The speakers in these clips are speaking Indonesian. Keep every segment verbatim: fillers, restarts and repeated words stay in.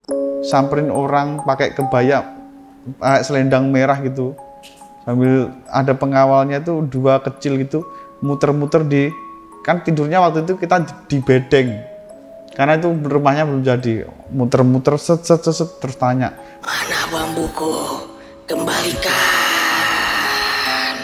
samperin orang pakai kebaya, pakai selendang merah gitu, sambil ada pengawalnya itu dua kecil gitu, muter-muter di, kan tidurnya waktu itu kita di bedeng, karena itu rumahnya belum jadi, muter-muter set set set, set terus tanya, mana bambuku, kembalikan.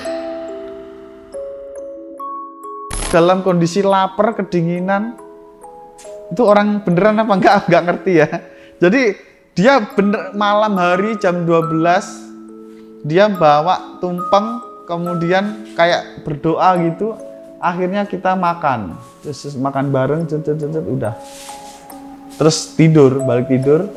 Dalam kondisi lapar, kedinginan, itu orang beneran apa enggak, enggak ngerti ya. Jadi dia bener malam hari jam dua belas dia bawa tumpeng, kemudian kayak berdoa gitu, akhirnya kita makan, terus makan bareng, cet, cet, cet, udah, terus tidur, balik tidur.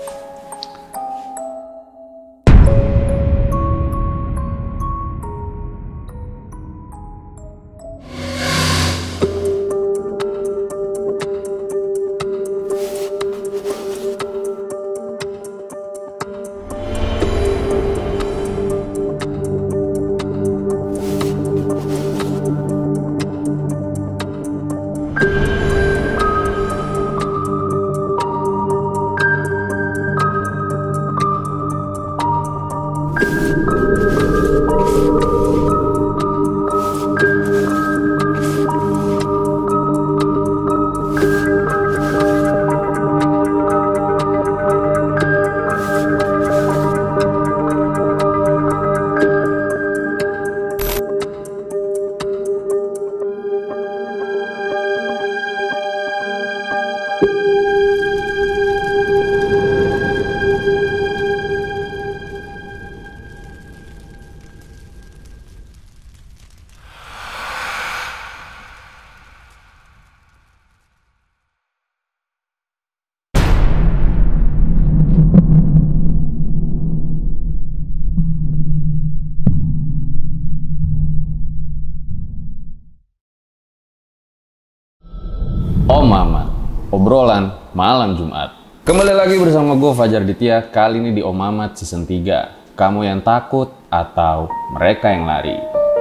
Om Mamat, obrolan malam Jumat. Kembali lagi bersama gue Fajar Ditya, kali ini di Om Mamat season tiga. Kamu yang takut atau mereka yang lari?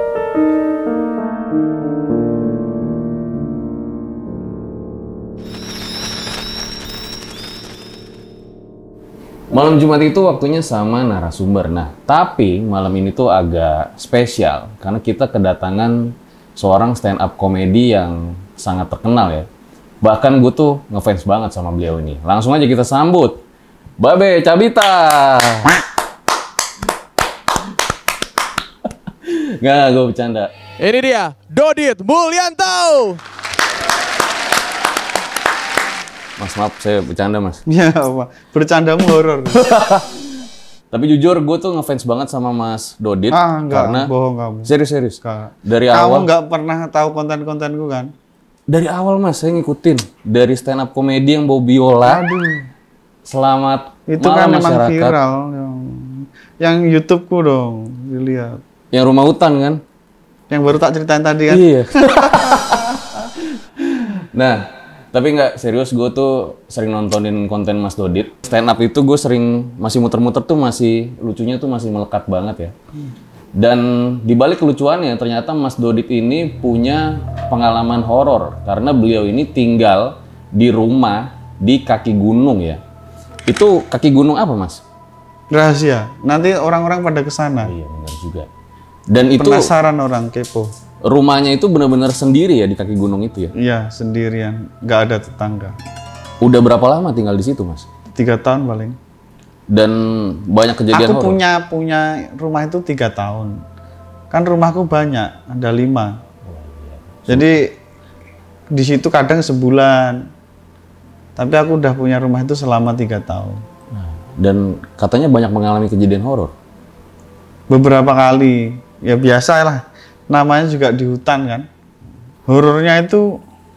Malam Jumat itu waktunya sama narasumber. Nah, tapi malam ini tuh agak spesial karena kita kedatangan seorang stand up komedi yang sangat terkenal ya. Bahkan gue tuh ngefans banget sama beliau ini. Langsung aja kita sambut Babe Cabita. Nggak, gue bercanda. Ini dia, Dodit Mulyanto. Mas, maaf, saya bercanda, Mas. Ya, apa? Bercandamu horor. Tapi jujur, gue tuh ngefans banget sama Mas Dodit. Ah, enggak, karena bohong kamu. Serius-serius. Kamu Dari awal. Kamu nggak pernah tahu konten-kontenku kan? Dari awal, Mas, saya ngikutin. Dari stand up komedi yang bawa biola. Aduh. Selamat Itu malam kan memang masyarakat. viral. Yang, yang YouTube-ku dong, dilihat. Yang rumah hutan kan? Yang baru tak ceritain tadi kan? Iya. Nah, tapi nggak serius, gue tuh sering nontonin konten Mas Dodit. Stand up itu gue sering, masih muter-muter tuh masih, lucunya tuh masih melekat banget ya. Dan dibalik kelucuannya, ternyata Mas Dodit ini punya pengalaman horor. Karena beliau ini tinggal di rumah di kaki gunung ya. Itu kaki gunung apa, Mas? Rahasia. Nanti orang-orang pada kesana. Iya, benar juga. Dan itu penasaran orang, kepo. Rumahnya itu benar-benar sendiri ya di kaki gunung itu ya? Iya, sendirian. Nggak ada tetangga. Udah berapa lama tinggal di situ, Mas? Tiga tahun paling. Dan banyak kejadian Aku horor? punya punya rumah itu tiga tahun. Kan rumahku banyak, ada lima. Jadi di situ kadang sebulan. Tapi aku udah punya rumah itu selama tiga tahun. Dan katanya banyak mengalami kejadian horor? Beberapa kali. Ya biasa lah. Namanya juga di hutan kan. Horornya itu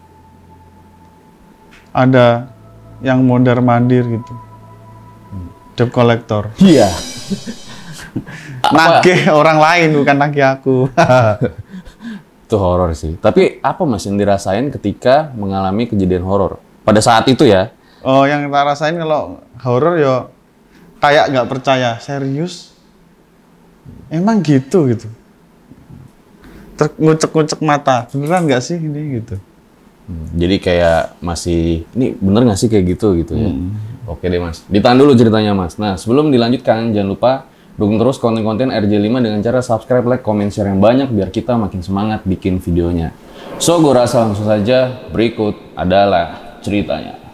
ada yang mondar-mandir gitu. Debt collector. Iya. Nagih orang lain, bukan nagih aku. Itu horor sih. Tapi apa, Mas, yang dirasain ketika mengalami kejadian horor? Pada saat itu ya? Oh, yang kita rasain kalau horor ya kayak nggak percaya. Serius? Emang gitu gitu? Ngucek-ngucek mata. Beneran nggak sih ini gitu? Hmm, jadi kayak masih, ini bener nggak sih kayak gitu gitu ya? Hmm. Oke deh Mas, ditahan dulu ceritanya Mas. Nah sebelum dilanjutkan, jangan lupa dukung terus konten-konten R J lima dengan cara subscribe, like, komen, share yang banyak biar kita makin semangat bikin videonya. So, gue rasa langsung saja berikut adalah ceritanya.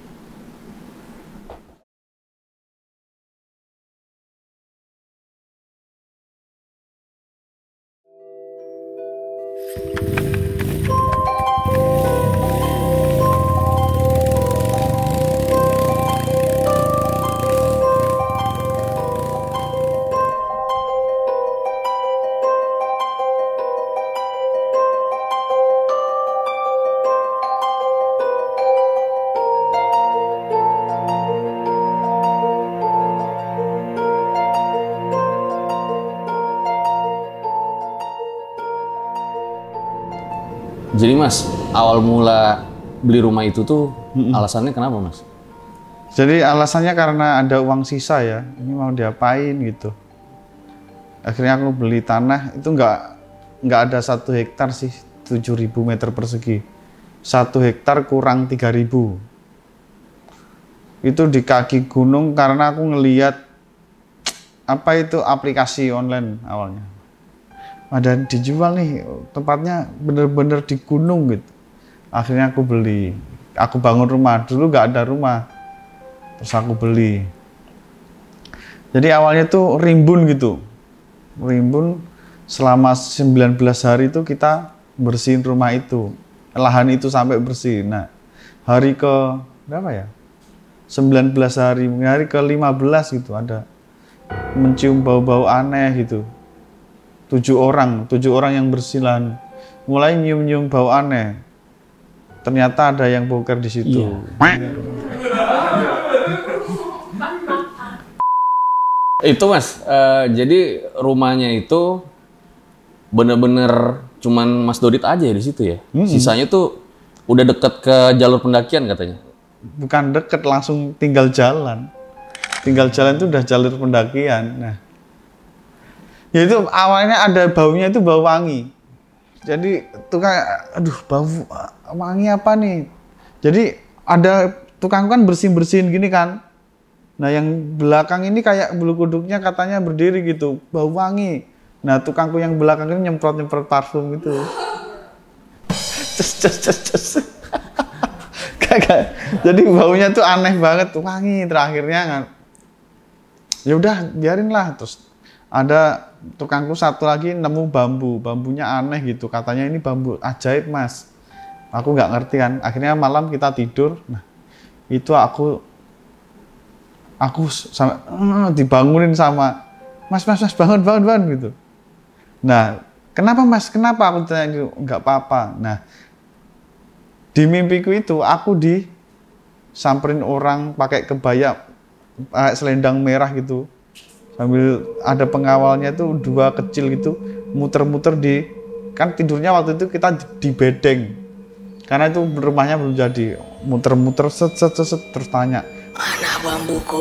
Jadi Mas, awal mula beli rumah itu tuh mm-mm. alasannya kenapa Mas? Jadi alasannya karena ada uang sisa ya, ini mau diapain gitu. Akhirnya aku beli tanah, itu nggak nggak ada satu hektar sih, tujuh ribu meter persegi. Satu hektar kurang tiga ribu. Itu di kaki gunung karena aku ngeliat apa itu aplikasi online awalnya. Ada dijual nih, tempatnya bener-bener di gunung gitu. Akhirnya aku beli, aku bangun rumah, dulu nggak ada rumah, terus aku beli. Jadi awalnya tuh rimbun gitu, rimbun selama sembilan belas hari itu kita bersihin rumah itu, lahan itu sampai bersih. Nah, hari ke berapa ya? sembilan belas hari, hari ke lima belas gitu ada mencium bau-bau aneh gitu. Tujuh orang, tujuh orang yang bersilan, mulai nyium-nyium bau aneh. Ternyata ada yang boker di situ. Iya. Itu Mas, uh, jadi rumahnya itu bener-bener cuman Mas Dodit aja di situ ya. Hmm. Sisanya tuh udah deket ke jalur pendakian katanya. Bukan deket, langsung tinggal jalan. Tinggal jalan itu udah jalur pendakian. Nah. Ya itu awalnya ada baunya itu bau wangi. Jadi tukang, aduh bau wangi apa nih? Jadi ada tukang kan bersihin-bersihin gini kan. Nah yang belakang ini kayak bulu kuduknya katanya berdiri gitu, bau wangi. Nah tukangku yang belakang ini nyemprot-nyemprot parfum gitu. Cus, cus, cus, cus. Kagak. Jadi baunya tuh aneh banget, wangi terakhirnya kan. Ya udah biarin lah. Terus ada tukangku satu lagi nemu bambu, bambunya aneh gitu, katanya ini bambu ajaib Mas. Aku nggak ngerti kan, akhirnya malam kita tidur, nah itu aku aku sama, uh, dibangunin sama Mas, Mas, Mas bangun, bangun, bangun gitu. Nah kenapa Mas, kenapa? Aku tanya, nggak apa-apa. Nah di mimpiku itu aku disamperin orang pakai kebaya, pakai selendang merah gitu. Sambil ada pengawalnya tuh dua kecil gitu, muter-muter di, kan tidurnya waktu itu kita di bedeng, karena itu rumahnya belum jadi, muter-muter set set set, set terus tanya, mana bambuku,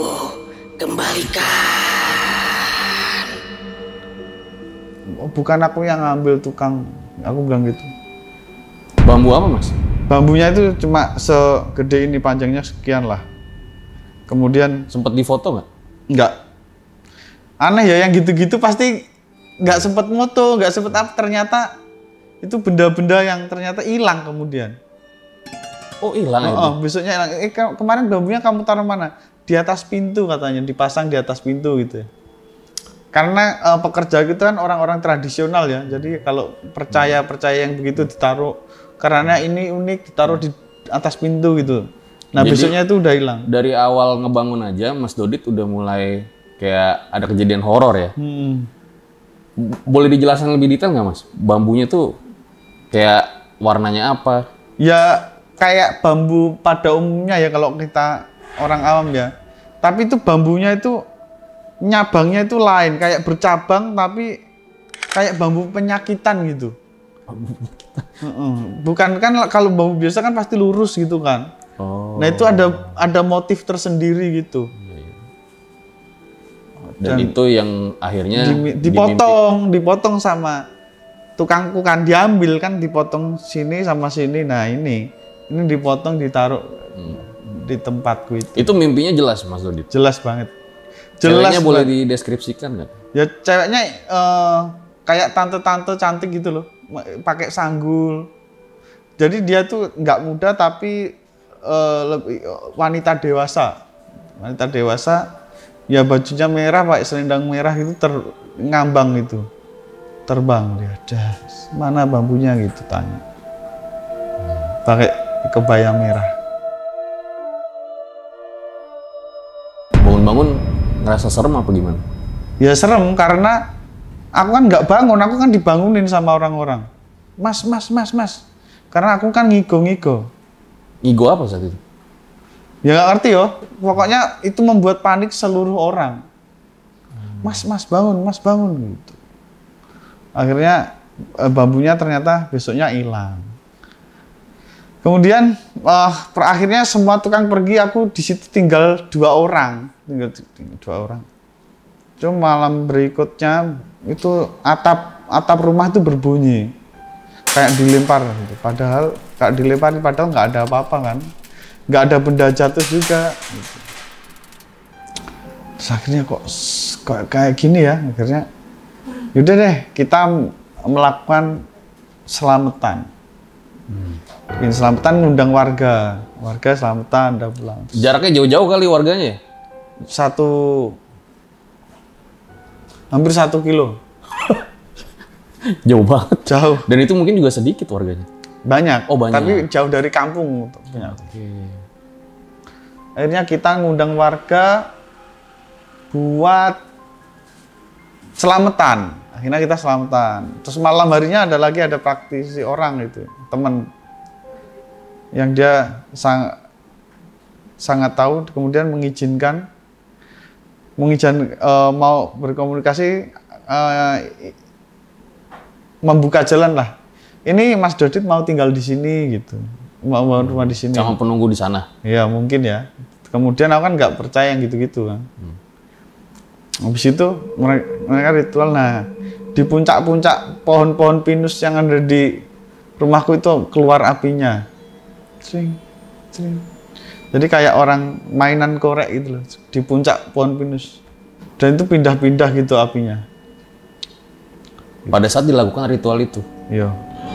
kembalikan. Oh, bukan aku yang ngambil tukang, aku bilang gitu. Bambu apa Mas? Bambunya itu cuma segede ini, panjangnya sekian lah. Kemudian sempet difoto nggak? Nggak. Aneh ya yang gitu-gitu pasti nggak sempet moto, nggak sempet apa, ternyata itu benda-benda yang ternyata hilang kemudian. Oh hilang oh, itu? Oh, besoknya hilang. Eh ke kemarin bambunya kamu taruh mana? Di atas pintu katanya, dipasang di atas pintu gitu. Karena uh, pekerja itu kan orang-orang tradisional ya, jadi kalau percaya-percaya yang begitu ditaruh, karena ini unik ditaruh di atas pintu gitu. Nah jadi, besoknya itu udah hilang. Dari awal ngebangun aja Mas Dodit udah mulai kayak ada kejadian horor ya. Hmm. Boleh dijelaskan lebih detail nggak Mas? Bambunya tuh kayak warnanya apa? Ya kayak bambu pada umumnya ya kalau kita orang awam ya. Tapi itu bambunya itu nyabangnya itu lain, kayak bercabang tapi kayak bambu penyakitan gitu. Bambu penyakitan. Bukan kan kalau bambu biasa kan pasti lurus gitu kan. Oh. Nah itu ada ada motif tersendiri gitu. Dan, Dan itu yang akhirnya di, dipotong, dimimpi. dipotong sama tukangku kan, diambil kan, dipotong sini sama sini. Nah ini, ini dipotong ditaruh hmm. di tempatku itu. Itu mimpinya jelas Mas Dodit. Jelas banget. Jelas Ceweknya boleh banget. dideskripsikan nggak? Ya ceweknya eh, kayak tante-tante cantik gitu loh, pakai sanggul. Jadi dia tuh nggak muda tapi eh, lebih wanita dewasa, wanita dewasa. Ya bajunya merah, pakai selendang merah itu terngambang itu, terbang dia. Das, mana bambunya gitu tanya. Pakai kebaya merah. Bangun-bangun ngerasa serem apa gimana? Ya serem karena aku kan nggak bangun, aku kan dibangunin sama orang-orang. Mas, mas, mas, mas. Karena aku kan ngigo-ngigo. Ngigo apa saat itu? Ya nggak ngerti yo. Pokoknya itu membuat panik seluruh orang. Mas, mas bangun, mas bangun gitu. Akhirnya eh, bambunya ternyata besoknya hilang. Kemudian uh, akhirnya semua tukang pergi, aku di situ tinggal dua orang, tinggal, tinggal dua orang. Cuma malam berikutnya itu atap atap rumah itu berbunyi kayak dilempar gitu. Padahal kayak dilempar padahal nggak ada apa-apa kan, nggak ada benda jatuh juga. Gitu. Terus akhirnya kok, kok kayak gini ya, akhirnya yaudah deh kita melakukan selamatan. Hmm. Bikin selamatan, ngundang warga, warga selamatan, udah pulang. Jaraknya jauh-jauh kali warganya ya? Satu, hampir satu kilo. Jauh banget. Jauh. Dan itu mungkin juga sedikit warganya? Banyak, Oh banyak. tapi jauh dari kampung. Punya. Oke. Akhirnya kita ngundang warga buat selamatan. Akhirnya kita selamatan. Terus malam harinya ada lagi ada praktisi orang itu, teman yang dia sang, sangat tahu, kemudian mengizinkan, mengizinkan uh, mau berkomunikasi, uh, membuka jalan lah. Ini Mas Dodit mau tinggal di sini gitu, mau mau rumah di sini. Sama penunggu di sana. Ya mungkin ya. Kemudian aku kan nggak percaya yang gitu-gitu kan. Hmm. Habis itu mereka, mereka ritual. Nah di puncak-puncak pohon-pohon pinus yang ada di rumahku itu keluar apinya. Cring, cring. Jadi kayak orang mainan korek gitu loh, di puncak pohon pinus. Dan itu pindah-pindah gitu apinya. Pada saat dilakukan ritual itu? Iya.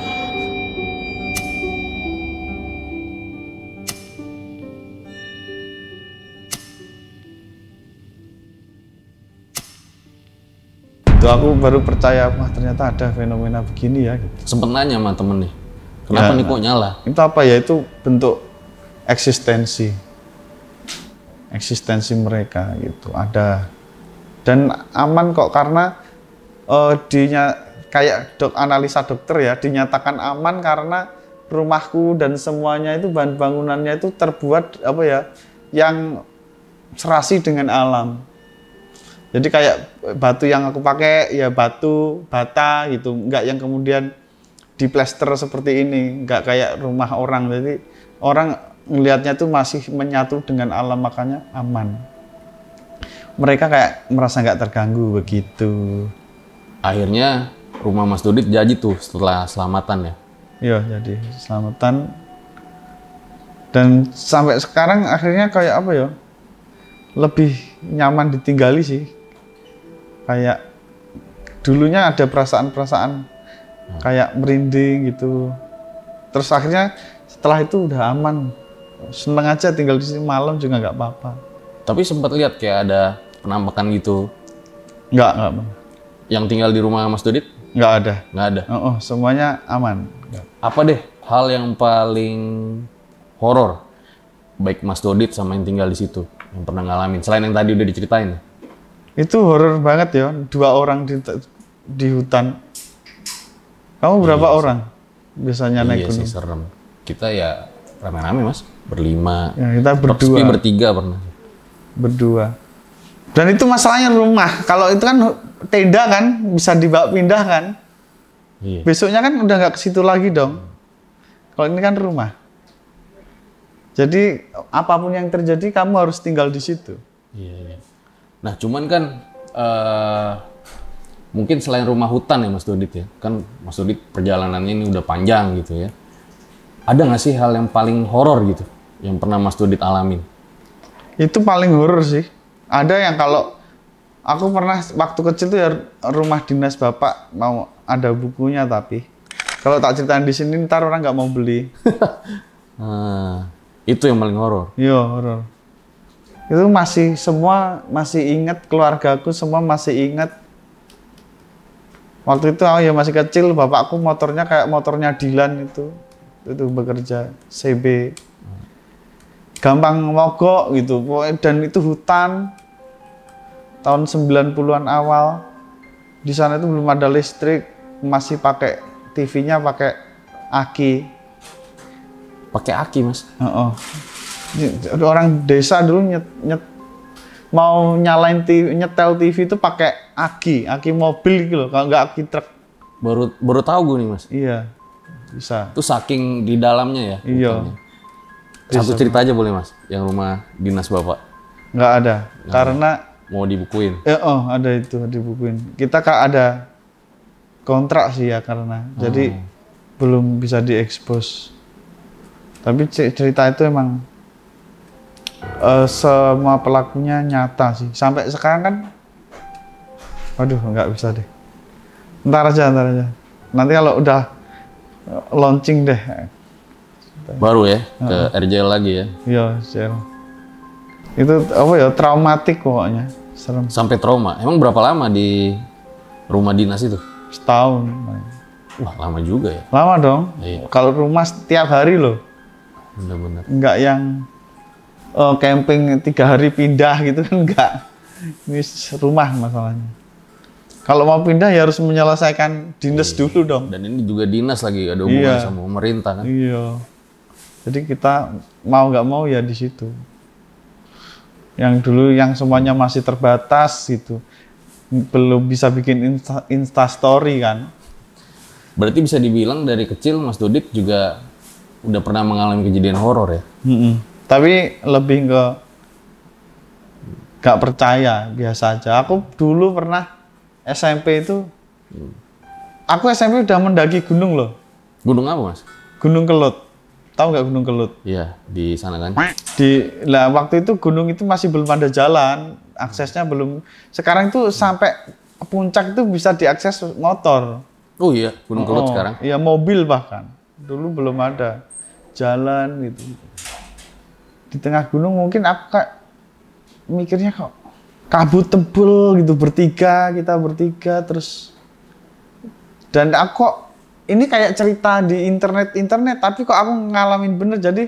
Itu aku baru percaya, wah ternyata ada fenomena begini ya. Gitu. Sempet nanya sama temen nih, kenapa Ya, nih kok nyala? Itu apa ya? Itu bentuk eksistensi, eksistensi mereka gitu. Ada dan aman kok karena uh, dinya kayak dok analisa dokter ya dinyatakan aman karena rumahku dan semuanya itu bahan bangunannya itu terbuat apa ya yang serasi dengan alam. Jadi kayak batu yang aku pakai ya batu bata gitu, enggak yang kemudian diplester seperti ini, enggak kayak rumah orang. Jadi orang melihatnya tuh masih menyatu dengan alam, makanya aman. Mereka kayak merasa nggak terganggu begitu. Akhirnya rumah Mas Dodit jadi tuh setelah selamatan ya? Iya jadi selamatan. Dan sampai sekarang akhirnya kayak apa ya? Lebih nyaman ditinggali sih. Kayak dulunya ada perasaan-perasaan kayak merinding gitu. Terus akhirnya setelah itu udah aman. Seneng aja tinggal di sini malam juga nggak apa-apa. Tapi sempat lihat kayak ada penampakan gitu. Nggak, nggak. Yang tinggal di rumah Mas Dodit? Nggak ada. Nggak ada? Oh, oh semuanya aman. Apa deh hal yang paling horor baik Mas Dodit sama yang tinggal di situ yang pernah ngalamin selain yang tadi udah diceritain? Itu horor banget ya, dua orang di di hutan. Kamu berapa iya, orang biasanya naik iya gunung? Sih serem. Kita ya rame-rame Mas, berlima. Ya, kita berdua. Sepi bertiga pernah. Berdua. Dan itu masalahnya rumah. Kalau itu kan tenda kan bisa dibawa pindah kan. Iya. Besoknya kan udah nggak ke situ lagi dong. Kalau ini kan rumah. Jadi apapun yang terjadi kamu harus tinggal di situ. Iya, iya. Nah cuman kan uh, mungkin selain rumah hutan ya Mas Dodit ya, kan Mas Dodit perjalanannya ini udah panjang gitu ya. Ada nggak sih hal yang paling horor gitu yang pernah Mas Dodit alamin? Itu paling horor sih. Ada yang kalau aku pernah waktu kecil tuh ya rumah dinas bapak mau ada bukunya, tapi kalau tak ceritain di sini ntar orang nggak mau beli. Nah, itu yang paling horor. Iya, horor. Itu masih semua masih ingat, keluargaku semua masih ingat. Waktu itu aku ya masih kecil, bapakku motornya kayak motornya Dilan itu. Itu bekerja C B. Gampang mogok gitu. Dan itu hutan tahun sembilan puluhan awal. Di sana itu belum ada listrik, masih pakai T V-nya pakai aki. Pakai aki, Mas? Oh, oh. Orang desa dulu nyet, nyet mau nyalain T V, nyetel T V itu pakai aki, aki mobil gitu loh, kalau nggak aki truk. Baru baru tahu gue nih, Mas. Iya, bisa. Itu saking di dalamnya ya? Iya. Hutannya. Satu cerita aja boleh, Mas, yang rumah dinas Bapak? Nggak ada, Nggak karena mau dibukuin? eh, oh ada itu dibukuin. Kita kan ada kontrak sih ya karena, Hmm. jadi belum bisa diekspos. Tapi cerita itu emang uh, semua pelakunya nyata sih. Sampai sekarang kan, waduh nggak bisa deh. Ntar aja, ntar aja. Nanti kalau udah launching deh. Baru ya, ke R J L lagi ya? Iya, share. Itu apa ya, traumatik pokoknya. Serem. Sampai trauma. Emang berapa lama di rumah dinas itu? Setahun. Wah, lama juga ya? Lama dong. Iya. Kalau rumah setiap hari loh. Bener-bener. Enggak yang oh, camping tiga hari pindah gitu kan, enggak. Ini rumah masalahnya. Kalau mau pindah ya harus menyelesaikan dinas dulu dong. Dan ini juga dinas lagi, ada hubungan Iya. sama pemerintah kan? Iya. Jadi kita mau nggak mau ya di situ. Yang dulu yang semuanya masih terbatas gitu, belum bisa bikin insta, insta story kan. Berarti bisa dibilang dari kecil Mas Dodit juga udah pernah mengalami kejadian horor ya? Mm-mm. Tapi lebih ke nggak percaya, biasa aja. Aku dulu pernah S M P itu, aku S M P udah mendaki gunung loh, Gunung apa, Mas? Gunung Kelut. Tahu nggak Gunung Kelut? Iya, di sana kan? Di lah waktu itu gunung itu masih belum ada jalan, aksesnya belum. Sekarang itu sampai puncak itu bisa diakses motor. Oh iya, Gunung Kelut Oh, sekarang? iya, mobil bahkan. Dulu belum ada jalan gitu. Di tengah gunung mungkin aku kayak mikirnya kok kabut tebel gitu, bertiga, kita bertiga terus. Dan aku kok ini kayak cerita di internet-internet, tapi kok aku ngalamin bener. Jadi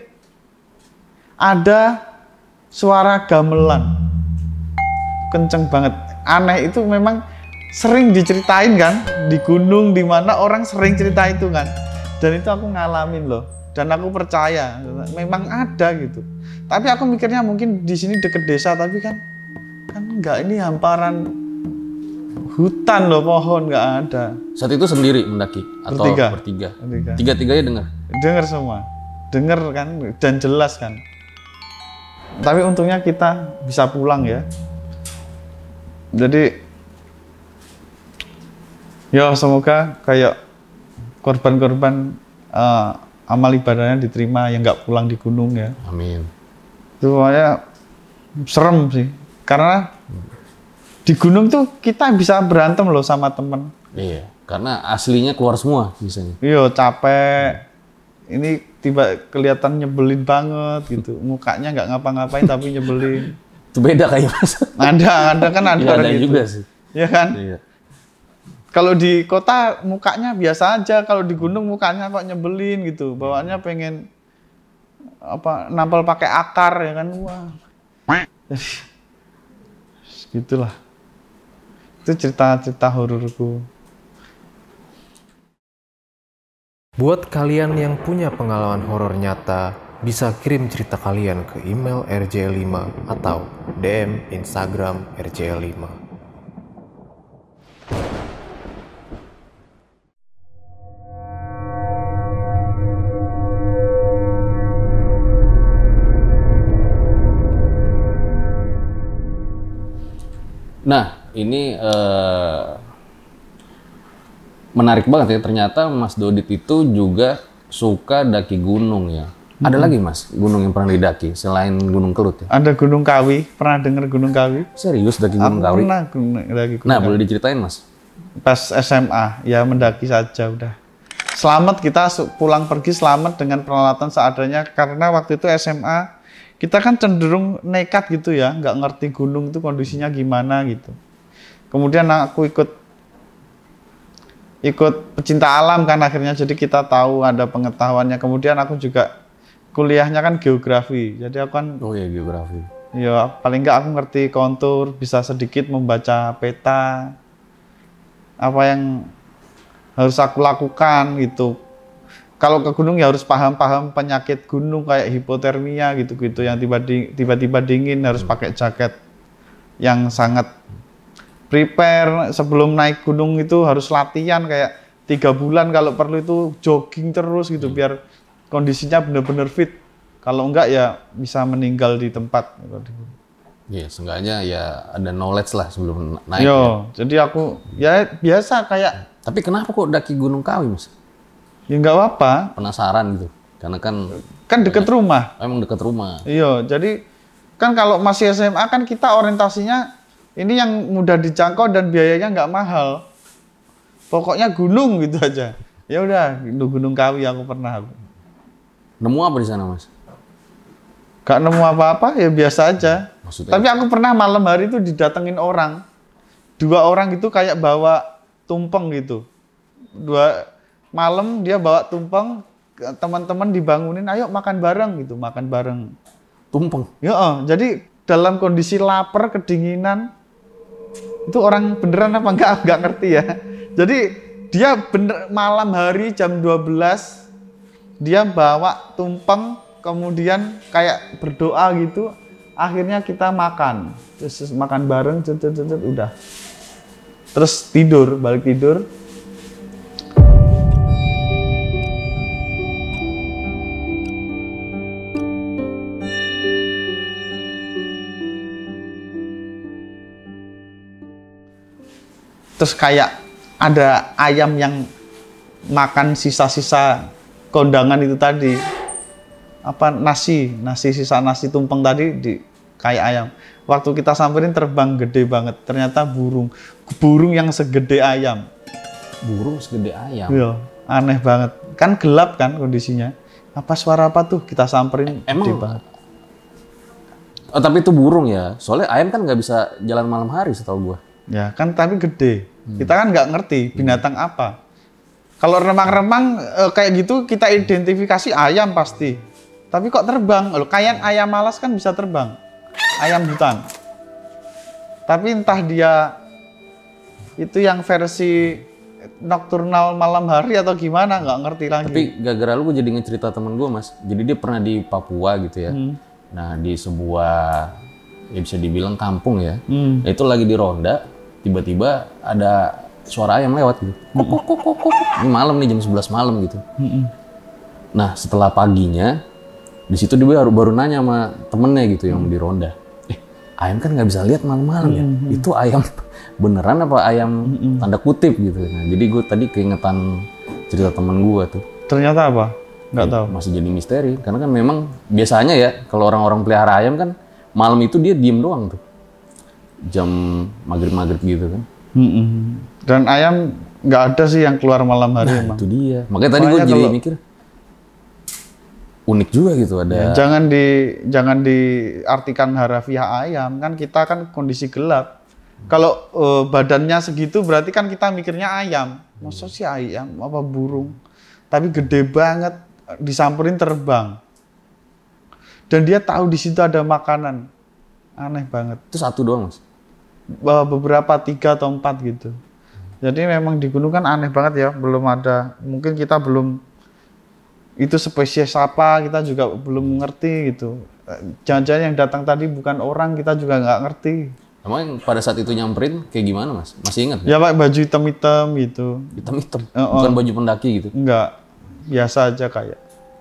ada suara gamelan kenceng banget, aneh. Itu memang sering diceritain kan di gunung, di mana orang sering cerita itu kan, dan itu aku ngalamin loh, dan aku percaya memang ada gitu. Tapi aku mikirnya mungkin di sini deket desa, tapi kan kan enggak, ini hamparan hutan loh, pohon nggak ada. Saat itu sendiri mendaki? Atau Bertiga. bertiga? Bertiga. Tiga-tiganya dengar? Dengar semua, dengar kan, dan jelas kan. Tapi untungnya kita bisa pulang ya. Jadi ya semoga kayak korban-korban uh, amal ibadahnya diterima yang nggak pulang di gunung ya. Amin. Itu makanya serem sih, karena di gunung tuh kita bisa berantem loh sama temen. Iya, karena aslinya keluar semua biasanya. Iya, capek. Ini tiba kelihatan nyebelin banget gitu. Mukanya nggak ngapa-ngapain tapi nyebelin. Itu beda kayaknya, Mas. Ada, ada kan ada, Iya, ada gitu. juga sih. Iya kan? Iya. Kalau di kota mukanya biasa aja, kalau di gunung mukanya kok nyebelin gitu. Bawaannya pengen apa, nampel pakai akar ya kan. Wah. Jadi gitulah. Itu cerita-cerita hororku. Buat kalian yang punya pengalaman horor nyata, bisa kirim cerita kalian ke email R J L lima atau D M Instagram R J L lima. Nah, ini eh, menarik banget ya. Ternyata Mas Dodit itu juga suka daki gunung ya. Ada lagi mas gunung yang pernah didaki selain Gunung Kelut ya? Ada Gunung Kawi, pernah dengar Gunung Kawi? Serius daki Gunung Aku Kawi? pernah gunung, daki Gunung Nah Kawi. boleh diceritain mas? Pas S M A, ya mendaki saja udah. Selamat kita su- pulang pergi selamat dengan peralatan seadanya karena waktu itu S M A kita kan cenderung nekat gitu ya, nggak ngerti gunung itu kondisinya gimana gitu. Kemudian aku ikut ikut pecinta alam kan akhirnya, jadi kita tahu ada pengetahuannya. Kemudian aku juga kuliahnya kan geografi, jadi aku kan Oh iya geografi. ya paling nggak aku ngerti kontur, bisa sedikit membaca peta, apa yang harus aku lakukan gitu. Kalau ke gunung ya harus paham-paham penyakit gunung kayak hipotermia gitu-gitu yang tiba-di- tiba-tiba dingin, harus pakai jaket yang sangat prepare. Sebelum naik gunung itu harus latihan kayak tiga bulan kalau perlu itu jogging terus gitu biar kondisinya benar-benar fit. Kalau enggak ya bisa meninggal di tempat. Iya, seenggaknya ya ada knowledge lah sebelum naik. Yo, Ya. jadi aku ya biasa kayak Tapi kenapa kok daki Gunung Kawi mas? ya nggak apa-apa, Penasaran gitu. Karena kan kan deket rumah. emang dekat rumah. Iya, jadi kan kalau masih S M A kan kita orientasinya ini yang mudah dijangkau dan biayanya nggak mahal. Pokoknya gunung gitu aja. Ya udah, Gunung Kawi aku pernah aku. Nemu apa di sana mas? Gak nemu apa-apa, ya biasa aja. Maksudnya? Tapi aku pernah malam hari itu didatengin orang. Dua orang gitu kayak bawa tumpeng gitu. Dua malam dia bawa tumpeng, teman-teman dibangunin, ayo makan bareng gitu, makan bareng. Tumpeng. Ya, oh, jadi dalam kondisi lapar, kedinginan, itu orang beneran apa enggak, enggak ngerti ya. Jadi dia bener malam hari jam dua belas, dia bawa tumpeng, kemudian kayak berdoa gitu, akhirnya kita makan. Terus makan bareng, cet, cet, cet, udah. Terus tidur, balik tidur. Terus kayak ada ayam yang makan sisa-sisa kondangan itu tadi. Apa nasi, nasi sisa nasi tumpeng tadi di kayak ayam. Waktu kita samperin terbang gede banget. Ternyata burung. Burung yang segede ayam. Burung segede ayam. Iya, aneh banget. Kan gelap kan kondisinya. Apa suara apa tuh? Kita samperin Emang- gede banget. Oh tapi itu burung ya. Soalnya ayam kan nggak bisa jalan malam hari setahu gua. Ya kan tapi gede. Kita kan nggak ngerti binatang apa. Kalau remang-remang eh, kayak gitu kita identifikasi ayam pasti. Tapi kok terbang? Loh, kayak ayam malas kan bisa terbang. Ayam hutan. Tapi entah dia itu yang versi nokturnal malam hari atau gimana, nggak ngerti lagi. Tapi gara-gara lu gue jadi ngecerita temen gue mas. Jadi dia pernah di Papua gitu ya. Nah di sebuah ya bisa dibilang kampung ya. Hmm. Nah, itu lagi di ronda. Tiba-tiba ada suara ayam lewat gitu. Kok, kok, kok, kok, kok. Ini malam nih jam sebelas malam gitu. Nah setelah paginya di situ dia baru, baru nanya sama temennya gitu yang di ronda. Eh ayam kan nggak bisa lihat malam-malam ya. Itu ayam beneran apa ayam tanda kutip gitu. Nah jadi gue tadi keingetan cerita temen gue tuh. Ternyata apa? Nggak tahu. Masih jadi misteri karena kan memang biasanya ya kalau orang-orang pelihara ayam kan malam itu dia diem doang tuh jam maghrib-maghrib gitu kan. Mm-mm. Dan ayam nggak ada sih yang keluar malam hari Nah emang. itu dia makanya tadi gue Makanya jadi kalau- mikir unik juga gitu ada Ya, jangan di jangan diartikan harafiah ayam, kan kita kan kondisi gelap. Kalau eh, badannya segitu berarti kan kita mikirnya ayam. Masa sih ayam apa burung? Tapi gede banget, disamperin terbang. Dan dia tahu di situ ada makanan. Aneh banget. itu satu doang mas. Be- Beberapa tiga atau empat gitu. Jadi memang di gunung kan aneh banget ya, belum ada. Mungkin kita belum itu spesies apa kita juga belum ngerti gitu. Jangan-jangan yang datang tadi bukan orang, kita juga nggak ngerti. Emang pada saat itu nyamperin kayak gimana mas? Masih ingat? Ya pakai baju hitam-hitam gitu. Hitam-hitam. Oh, oh. Bukan baju pendaki gitu. Enggak, biasa aja kayak.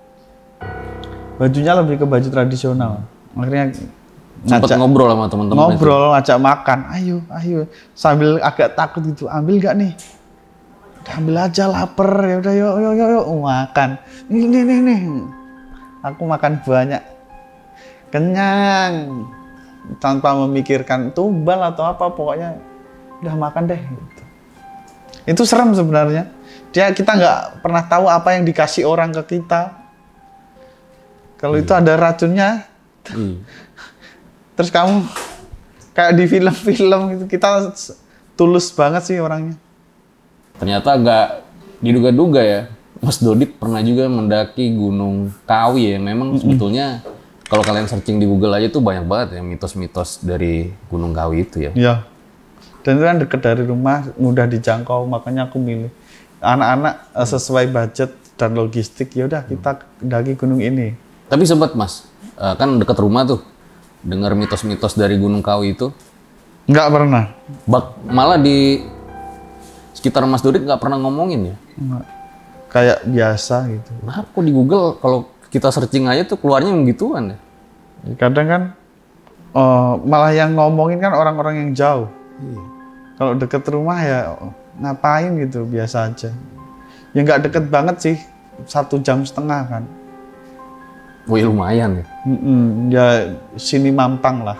Bajunya lebih ke baju tradisional. Akhirnya Sempat ngajak- ngobrol sama teman-teman itu. ngobrol, ajak makan. Ayo, ayo. Sambil agak takut gitu. Ambil nggak nih? Udah ambil aja, lapar. Ya udah, yuk, yuk, yuk, yuk. Makan. Ini, nih, nih, nih. aku makan banyak, kenyang, tanpa memikirkan tumbal atau apa, pokoknya udah makan deh. Gitu. Itu serem sebenarnya. Dia kita nggak pernah tahu apa yang dikasih orang ke kita. Kalau hmm. itu ada racunnya, hmm. terus kamu kayak di film-film gitu, kita tulus banget sih orangnya. Ternyata nggak diduga-duga ya, Mas Dodit pernah juga mendaki Gunung Kawi ya. Memang mm-hmm. sebetulnya kalau kalian searching di Google aja tuh banyak banget ya mitos-mitos dari Gunung Kawi itu ya. Iya. Dan itu kan dekat dari rumah, mudah dijangkau, makanya aku milih. Anak-anak uh, sesuai budget dan logistik, ya udah kita daki gunung ini. Tapi sempat Mas, uh, kan dekat rumah tuh, dengar mitos-mitos dari Gunung Kawi itu? Nggak pernah. Bak, malah di sekitar Mas Dodit nggak pernah ngomongin ya? Nggak. Kayak biasa gitu. Nah, kok di Google kalau kita searching aja tuh keluarnya begituan ya? Kadang kan uh, malah yang ngomongin kan orang-orang yang jauh. Iya. Kalau deket rumah ya ngapain gitu, biasa aja. Ya nggak deket banget sih, satu jam setengah kan. Wih lumayan ya? Mm-mm, ya sini Mampang lah.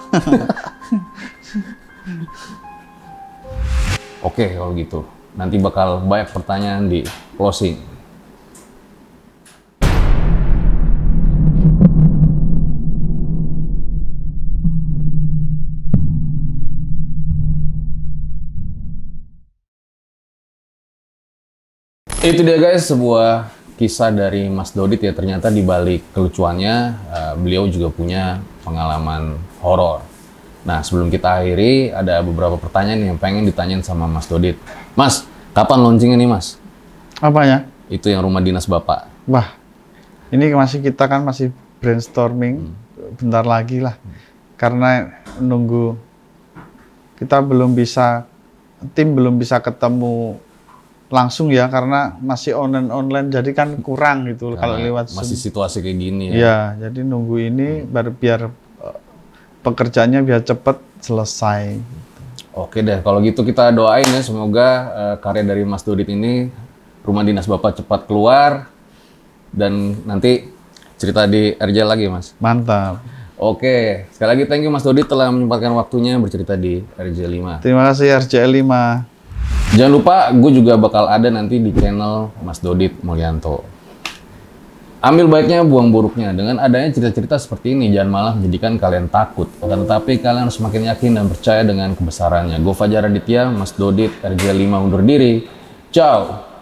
Oke kalau gitu, nanti bakal banyak pertanyaan di closing. Itu dia guys, sebuah kisah dari Mas Dodit ya. Ternyata di balik kelucuannya, uh, beliau juga punya pengalaman horor. Nah, sebelum kita akhiri, ada beberapa pertanyaan yang pengen ditanyain sama Mas Dodit. Mas, kapan launchingnya nih Mas? Apa ya? Itu yang rumah dinas Bapak. Wah, ini masih kita kan masih brainstorming, hmm. bentar lagi lah. Hmm. Karena nunggu, kita belum bisa, tim belum bisa ketemu langsung ya, karena masih online-online, jadi kan kurang gitu kalau lewat masih Zoom. Situasi kayak gini ya. Iya, jadi nunggu ini hmm. biar, biar pekerjaannya biar cepet selesai. Oke deh, kalau gitu kita doain ya, semoga uh, karya dari Mas Dodit ini, rumah dinas Bapak cepat keluar, dan nanti cerita di R J lagi Mas. Mantap. Oke, sekali lagi thank you Mas Dodit telah menyempatkan waktunya bercerita di R J lima. Terima kasih R J lima. Jangan lupa, gue juga bakal ada nanti di channel Mas Dodit Mulyanto. Ambil baiknya, buang buruknya. Dengan adanya cerita-cerita seperti ini, jangan malah menjadikan kalian takut. Akan tetapi, kalian harus semakin yakin dan percaya dengan kebesarannya. Gue Fajar Aditya, Mas Dodit, R J lima undur diri. Ciao!